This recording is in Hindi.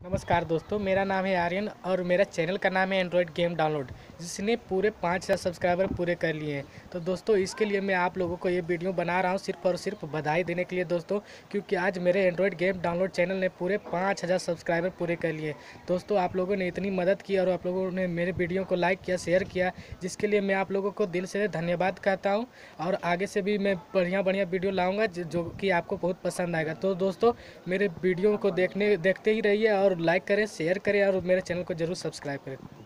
नमस्कार दोस्तों, मेरा नाम है आर्यन और मेरा चैनल का नाम है एंड्रॉयड गेम डाउनलोड, जिसने पूरे 5,000 सब्सक्राइबर पूरे कर लिए हैं। तो दोस्तों, इसके लिए मैं आप लोगों को ये वीडियो बना रहा हूँ सिर्फ और सिर्फ बधाई देने के लिए दोस्तों, क्योंकि आज मेरे एंड्रॉयड गेम डाउनलोड चैनल ने पूरे 5,000 सब्सक्राइबर पूरे कर लिए। दोस्तों, आप लोगों ने इतनी मदद की और आप लोगों ने मेरे वीडियो को लाइक किया, शेयर किया, जिसके लिए मैं आप लोगों को दिल से धन्यवाद कहता हूँ। और आगे से भी मैं बढ़िया बढ़िया वीडियो लाऊँगा जो कि आपको बहुत पसंद आएगा। तो दोस्तों, मेरे वीडियो को देखते ही रहिए और लाइक करें, शेयर करें और मेरे चैनल को ज़रूर सब्सक्राइब करें।